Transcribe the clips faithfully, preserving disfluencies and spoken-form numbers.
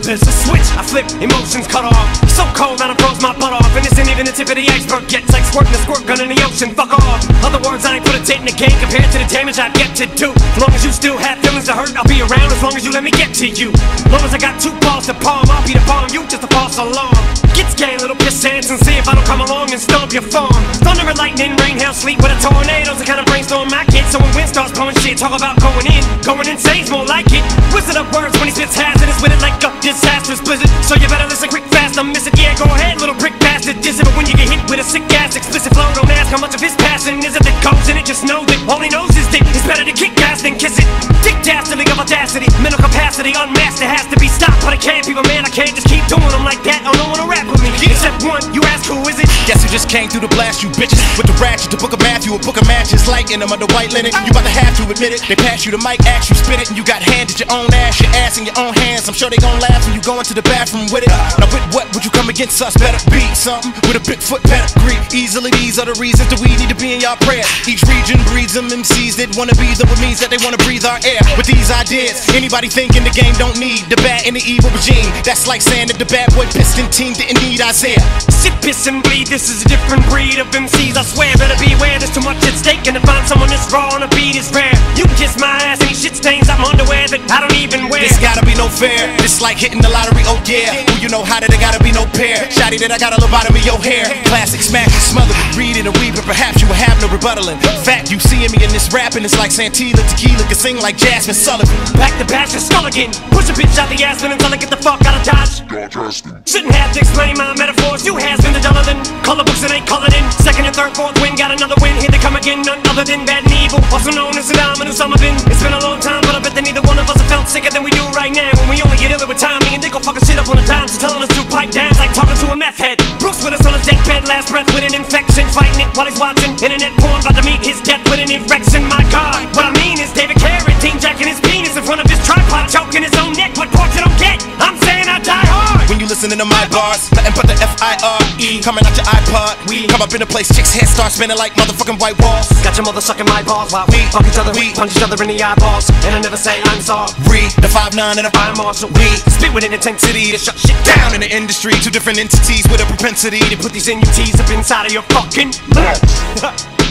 There's a switch, I flip, emotions cut off. So cold, I done froze my butt off. And this ain't even the tip of the iceberg yet. It's like squirting a squirt gun in the ocean, fuck off. Other words, I ain't put a dent in the game compared to the damage I've yet to do. As long as you still have feelings to hurt, I'll be around as long as you let me get to you. As long as I got two balls to palm, I'll be the palm, you just a false alarm. Get scared, little piss ants, and see if I don't come along and stomp your farm. Thunder and lightning, rain, hail, sleet with a tornado's the kind of brainstorm I get. So when wind starts blowing shit, talk about going in, going insane's more like it. Wizard of words when he spits hazardous with it like a disastrous blizzard. So you better listen quick, fast, I'm missing. Yeah, go ahead, little brick bastard, diss it. But when you get hit with a sick ass explicit flow, don't ask how much of his passion is it that goes in it. Just know that all he knows is dick. It's better to kick ass than kiss it. Dick dastardly of audacity, mental capacity unmasked. It has to be stopped, but I can't, people, man. I can't just keep doing them like that. Oh, no one to rap with me. Except one, you ask who is it? Guess who just came through the blast, you bitches. With the ratchet, the book of Matthew, a book of matches, like in them under white linen. You about to have to admit it. They pass you the mic, ask you spit it, and you got handed your own ass, your ass in your own hands. I'm sure they gon' laugh when you go into the bathroom with it. Now with what would you come against us? Better be something with a Bigfoot pedigree. Easily these are the reasons that we need to be in y'all prayer. Each region breeds them M Cs that wanna be them, what means that they wanna breathe our air. With these ideas, anybody thinking the game don't need the bad and the evil regime. That's like saying that the bad boy Piston team didn't need Isaiah. Sit, piss, and bleed, this is a different breed of M Cs, I swear. Better beware, there's too much at stake, and to find someone that's raw on a beat is rare. You can kiss my ass, any shit stains, I'm underwear that I don't even wear. This gotta be no fair, this like hitting the lottery, oh yeah. Who you know how that there gotta be no pair. Shotty that I got a lobotomy your hair. Classic smash and smother it, read it and weave it, perhaps you will have no rebuttaling. Fact, you seeing me in this rapping, it's like Santila Tequila can sing like Jasmine Sullivan. Back to bash your skull again, push a bitch out the ass until I get the fuck out of Dodge. Shouldn't have to explain my metaphors, you has been the duller than color books that ain't colored in. Second and third, fourth win, got another win, here they come again, none other than bad and evil, also known as Saddam and Osama bin. It's been a long time, but I bet that neither one of us have felt sicker than we do right now. When we only get iller with timing and they gon' fucking shit up on the dime. So telling us to pipe down like talking to a meth head. Bruce with us on his deathbed, last breath with an infection, fighting it while he's watching internet porn, about to meet his death with an erection. My God, what I mean is David Carradine team jacking his penis in front of his tripod, choking his own neck. What part you don't get? I'm saying I die hard. When you listening to my bars, nothing but the F I R E coming out your iPod. We come up in a place, chicks' heads start spinning like motherfucking white walls. Got your mother sucking my balls while we fuck each other, we punch each other in the eyeballs, and I never say I'm sorry. The five nine and the fire marshal, we spit with an intensity to shut shit down in the industry. Two different entities with a propensity to put these N U Ts up inside of your fucking mouth.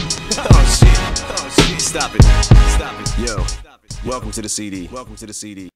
Oh shit, oh shit, stop it, stop it. Yo, welcome to the C D, welcome to the C D.